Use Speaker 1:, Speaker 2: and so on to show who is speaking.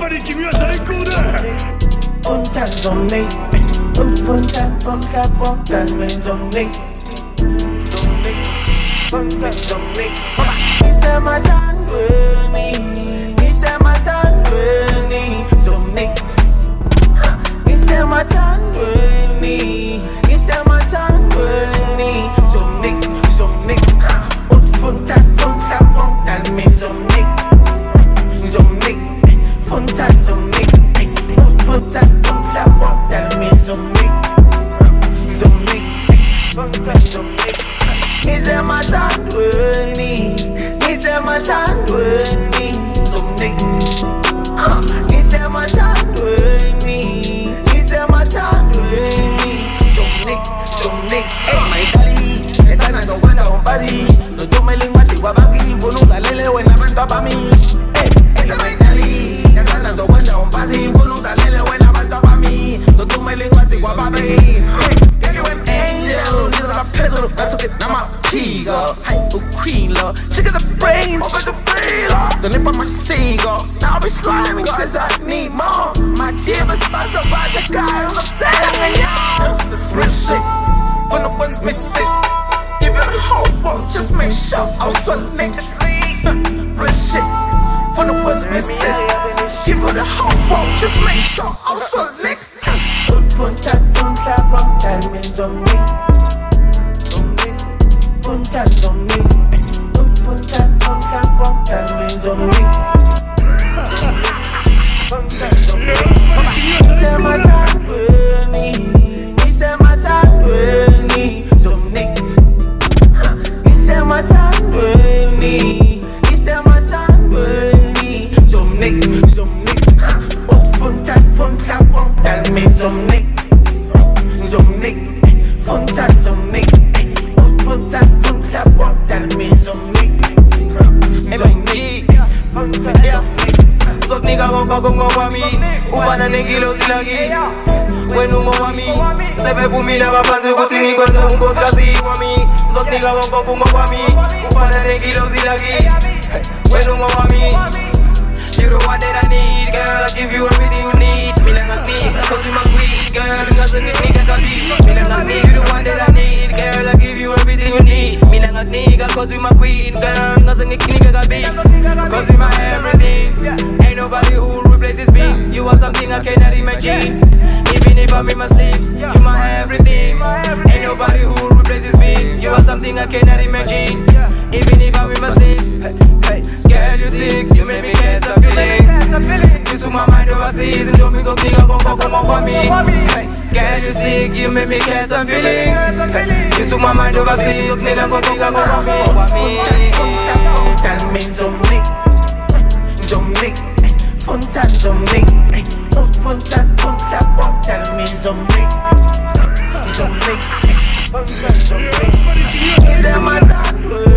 Speaker 1: ぱり君は最高だ。
Speaker 2: Ngizomnikah, she got the brains, but the feel. The lip on my seagull, now I'll be sliming cause I need more. My diva sponsor by the guy on the telling. This real shit, for no one's misses. Give it a whole one, just make sure I'll swallow next. Real shit, for no one's misses. Give it a whole one, just make sure I'll swallow next. Fun chat, tell me Ngizomnikah. Fun chat, tell me Ngizomnikah. Ufana nengilozi lagi wena ungowami sebevumile abaphansi ukuthi ngikwenze unkosikazi wami ngizomnika wonke ubungokwami ufana nengilozi lagi wena ungowami. You the one that I need, girl, I give you everything you need. Mina ngaknika cause you my queen, girl, ngaze ngikunika kabi. Mina ngaknika, you the one that I need, girl, I give you everything you need. Mina ngaknika cause you my queen, girl, ngaze ngikunika kabi. Cause you my everything, ain't nobody who replaces me. You are something I cannot imagine. Even if I'm in my sleeps, you my everything. Ain't nobody who replaces me. You are something I cannot imagine. Even if I'm in my sleeps. Hey, girl, you sick, you make me get some feelings. You took my mind overseas and told me go nigga go for me. Hey, girl, you sick, you make me get some feelings. You took my mind overseas, nigga go for me. Tell me Ngizomnikah, fun chat Ngizomnikah, tell me Ngizomnikah. Is that my time?